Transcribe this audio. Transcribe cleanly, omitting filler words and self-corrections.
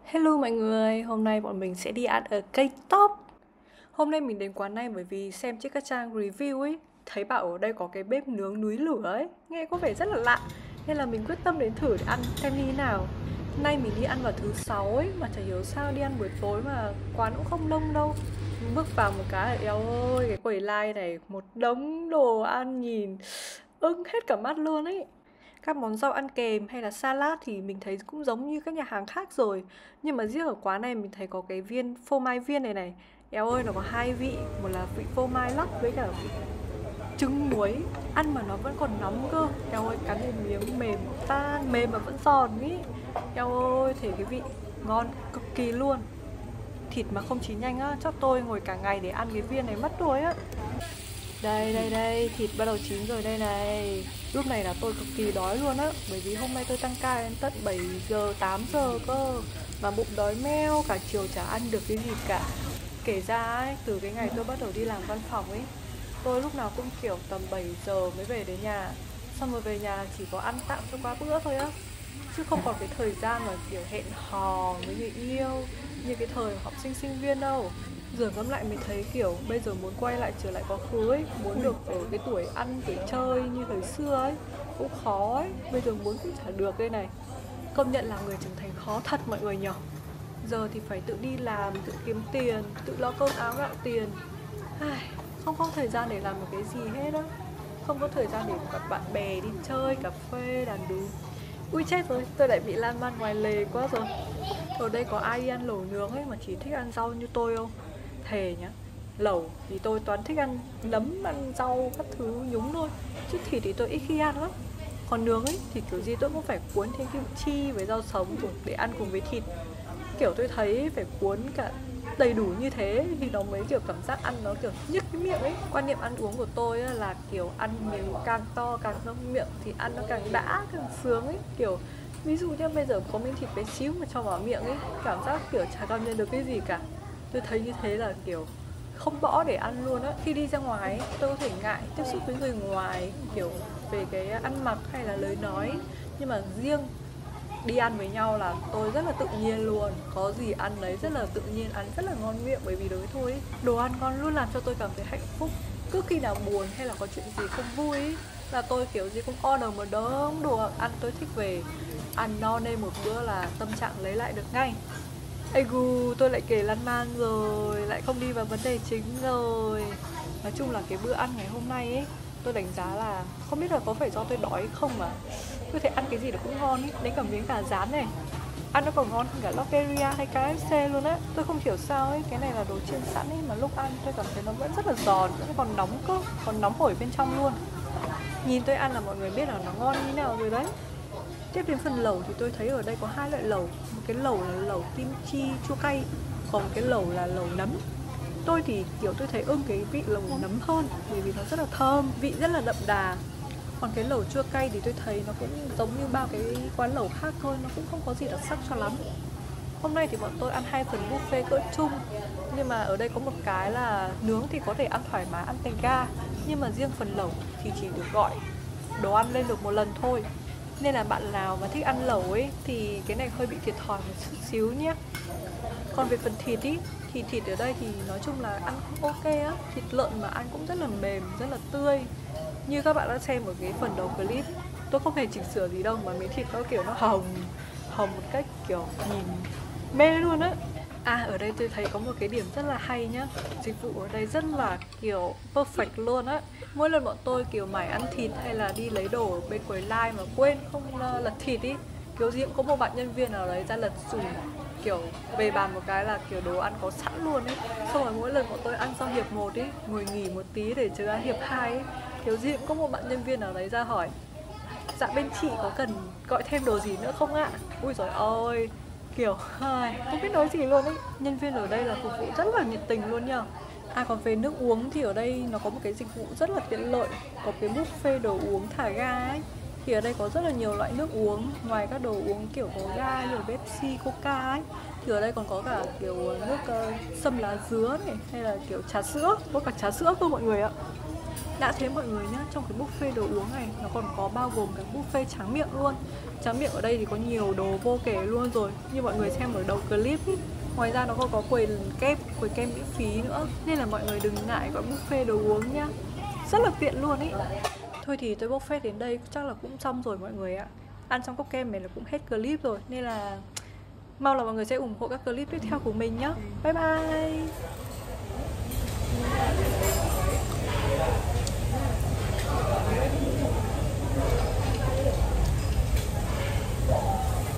Hello mọi người, hôm nay bọn mình sẽ đi ăn ở K-top. Hôm nay mình đến quán này bởi vì xem trên các trang review ấy, thấy bảo ở đây có cái bếp nướng núi lửa ấy, nghe có vẻ rất là lạ. Nên là mình quyết tâm đến thử để ăn xem như thế nào. Nay mình đi ăn vào thứ sáu ấy, mà chả hiểu sao đi ăn buổi tối mà quán cũng không đông đâu. Bước vào một cái, eo ơi, cái quầy line này một đống đồ ăn nhìn ưng hết cả mắt luôn ấy. Các món rau ăn kèm hay là salad thì mình thấy cũng giống như các nhà hàng khác rồi. Nhưng mà riêng ở quán này mình thấy có cái viên phô mai viên này này. Eo ơi, nó có hai vị, một là vị phô mai lắc với cả vị trứng muối. Ăn mà nó vẫn còn nóng cơ. Eo ơi, cắn lên miếng mềm tan, mềm mà vẫn giòn ý. Eo ơi, thấy cái vị ngon cực kỳ luôn. Thịt mà không chín nhanh á, chắc tôi ngồi cả ngày để ăn cái viên này mất rồi á. Đây, thịt bắt đầu chín rồi đây này. Lúc này là tôi cực kỳ đói luôn á. Bởi vì hôm nay tôi tăng ca đến tận 7 giờ, 8 giờ cơ. Mà bụng đói meo, cả chiều chả ăn được cái gì cả. Kể ra ấy, từ cái ngày tôi bắt đầu đi làm văn phòng ấy, tôi lúc nào cũng kiểu tầm 7 giờ mới về đến nhà. Xong rồi về nhà chỉ có ăn tạm cho qua bữa thôi á. Chứ không còn cái thời gian mà kiểu hẹn hò với người yêu như cái thời học sinh sinh viên đâu. Giờ ngẫm lại mình thấy kiểu bây giờ muốn quay lại trở lại quá khứ ấy, muốn được ở cái tuổi ăn tuổi chơi như thời xưa ấy cũng khó ấy, bây giờ muốn cũng chả được đây này. Công nhận là người trưởng thành khó thật mọi người nhỉ. Giờ thì phải tự đi làm, tự kiếm tiền, tự lo cơm áo gạo tiền. Ai, không có thời gian để làm một cái gì hết á. Không có thời gian để gặp bạn bè đi chơi, cà phê, đàn đúm. Ui chết rồi, tôi lại bị lan man ngoài lề quá rồi. Ở đây có ai đi ăn lẩu nướng ấy mà chỉ thích ăn rau như tôi không? Thề nhá. Lẩu thì tôi toàn thích ăn nấm, ăn rau, các thứ nhúng thôi. Chứ thịt thì tôi ít khi ăn lắm. Còn nướng ấy thì kiểu gì tôi cũng phải cuốn thêm kim chi với rau sống để ăn cùng với thịt. Kiểu tôi thấy phải cuốn cả đầy đủ như thế thì nó mới kiểu cảm giác ăn nó kiểu nhức cái miệng ấy. Quan niệm ăn uống của tôi là kiểu ăn miếng càng to càng ngon miệng thì ăn nó càng đã càng sướng ấy. Kiểu ví dụ như bây giờ có miếng thịt bé xíu mà cho vào miệng ấy, cảm giác kiểu chả cảm nhận được cái gì cả. Tôi thấy như thế là kiểu không bỏ để ăn luôn á. Khi đi ra ngoài ấy, tôi có thể ngại tiếp xúc với người ngoài kiểu về cái ăn mặc hay là lời nói, nhưng mà riêng đi ăn với nhau là tôi rất là tự nhiên luôn, có gì ăn đấy rất là tự nhiên, ăn rất là ngon miệng. Bởi vì đối với tôi ấy, đồ ăn ngon luôn làm cho tôi cảm thấy hạnh phúc. Cứ khi nào buồn hay là có chuyện gì không vui ấy, là tôi kiểu gì cũng order một đống đồ ăn tôi thích về, ăn no nê một bữa là tâm trạng lấy lại được ngay. Ây gu, tôi lại kể lan man rồi, lại không đi vào vấn đề chính rồi. Nói chung là cái bữa ăn ngày hôm nay ấy, tôi đánh giá là không biết là có phải do tôi đói không mà tôi thấy ăn cái gì nó cũng ngon ý. Đến cả miếng gà rán này, ăn nó còn ngon hơn cả Lotteria hay KFC luôn á. Tôi không hiểu sao ấy, cái này là đồ chiên sẵn ấy mà lúc ăn tôi cảm thấy nó vẫn rất là giòn, vẫn còn nóng cơ, còn nóng hổi bên trong luôn. Nhìn tôi ăn là mọi người biết là nó ngon như thế nào rồi đấy. Tiếp đến phần lẩu thì tôi thấy ở đây có hai loại lẩu. Một cái lẩu là lẩu kim chi chua cay, còn một cái lẩu là lẩu nấm. Tôi thì kiểu tôi thấy ưng cái vị lẩu nấm hơn bởi vì nó rất là thơm, vị rất là đậm đà. Còn cái lẩu chua cay thì tôi thấy nó cũng giống như bao cái quán lẩu khác thôi, nó cũng không có gì đặc sắc cho lắm. Hôm nay thì bọn tôi ăn hai phần buffet cỡ chung, nhưng mà ở đây có một cái là nướng thì có thể ăn thoải mái, ăn tay ga. Nhưng mà riêng phần lẩu thì chỉ được gọi đồ ăn lên được một lần thôi. Nên là bạn nào mà thích ăn lẩu ấy thì cái này hơi bị thiệt thòi một chút xíu nhé. Còn về phần thịt ý, thì thịt ở đây thì nói chung là ăn cũng ok á. Thịt lợn mà ăn cũng rất là mềm, rất là tươi. Như các bạn đã xem ở cái phần đầu clip, tôi không hề chỉnh sửa gì đâu mà miếng thịt nó kiểu nó hồng hồng một cách kiểu nhìn mê luôn á. À, ở đây tôi thấy có một cái điểm rất là hay nhá. Dịch vụ ở đây rất là kiểu perfect luôn á. Mỗi lần bọn tôi kiểu mải ăn thịt hay là đi lấy đồ ở bên quầy line mà quên không lật thịt ý, kiểu gì cũng có một bạn nhân viên nào đấy ra lật dùm, kiểu về bàn một cái là kiểu đồ ăn có sẵn luôn ấy. Xong rồi mỗi lần bọn tôi ăn xong hiệp một ấy, ngồi nghỉ một tí để chờ ăn hiệp 2 ấy, kiểu gì cũng có một bạn nhân viên nào đấy ra hỏi: dạ bên chị có cần gọi thêm đồ gì nữa không ạ? Ui giời ơi, kiểu không biết nói gì luôn ấy. Nhân viên ở đây là phục vụ rất là nhiệt tình luôn nha. À, còn về nước uống thì ở đây nó có một cái dịch vụ rất là tiện lợi, có cái buffet đồ uống thả ga ấy. Thì ở đây có rất là nhiều loại nước uống, ngoài các đồ uống kiểu có ga như Pepsi, Coca ấy, thì ở đây còn có cả kiểu nước sâm lá dứa này, hay là kiểu trà sữa, có cả trà sữa cơ mọi người ạ. Đã thế mọi người nhá, trong cái buffet đồ uống này nó còn có bao gồm cả buffet tráng miệng luôn. Tráng miệng ở đây thì có nhiều đồ vô kể luôn rồi, như mọi người xem ở đầu clip ý. Ngoài ra nó còn có quầy kem miễn phí nữa. Nên là mọi người đừng ngại gọi buffet đồ uống nhá, rất là tiện luôn ý. Thôi thì tới buffet đến đây chắc là cũng xong rồi mọi người ạ. Ăn xong cốc kem này là cũng hết clip rồi. Nên là mong là mọi người sẽ ủng hộ các clip tiếp theo của mình nhá. Bye bye.